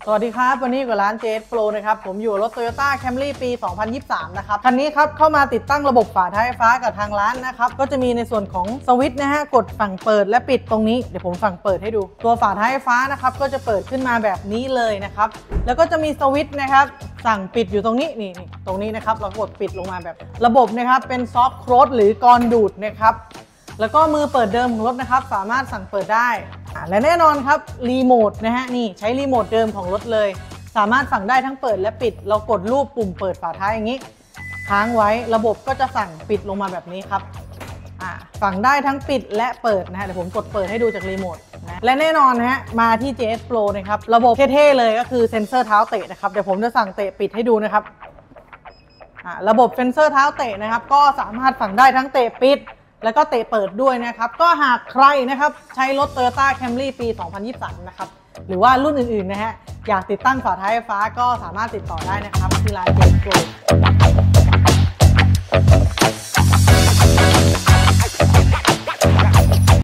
สวัสดีครับวันนี้อยู่กับร้าน JS Pro นะครับผมอยู่รถ Toyota Camry ปี 2023 นะครับคันนี้ครับเข้ามาติดตั้งระบบฝาท้ายไฟฟ้ากับทางร้านนะครับก็จะมีในส่วนของสวิตช์นะฮะกดฝั่งเปิดและปิดตรงนี้เดี๋ยวผมฝั่งเปิดให้ดูตัวฝาท้ายไฟฟ้านะครับก็จะเปิดขึ้นมาแบบนี้เลยนะครับแล้วก็จะมีสวิตช์นะครับสั่งปิดอยู่ตรงนี้นี่ตรงนี้นะครับเรากดปิดลงมาแบบระบบนะครับเป็นซอฟต์โคลสหรือกรดูดนะครับแล้วก็มือเปิดเดิมของรถนะครับสามารถสั่งเปิดได้และแน่นอนครับรีโมทนะฮะนี่ใช้รีโมทเดิมของรถเลยสามารถสั่งได้ทั้งเปิดและปิดเรากดรูปปุ่มเปิดฝาท้ายอย่างนี้ค้างไว้ระบบก็จะสั่งปิดลงมาแบบนี้ครับสั่งได้ทั้งปิดและเปิดนะฮะเดี๋ยวผมกดเปิดให้ดูจากรีโมทนะและแน่นอนนะฮะมาที่ JS Pro นะครับระบบเท่ๆเลยก็คือเซ็นเซอร์เท้าเตะนะครับเดี๋ยวผมจะสั่งเตะปิดให้ดูนะครับระบบเซ็นเซอร์เท้าเตะนะครับก็สามารถสั่งได้ทั้งเตะปิดแล้วก็เตะเปิดด้วยนะครับก็หากใครนะครับใช้รถ Toyota Camry ปี 2023 นะครับหรือว่ารุ่นอื่นๆนะฮะอยากติดตั้งฝาท้ายไฟฟ้าก็สามารถติดต่อได้นะครับที่ร้าน JS Pro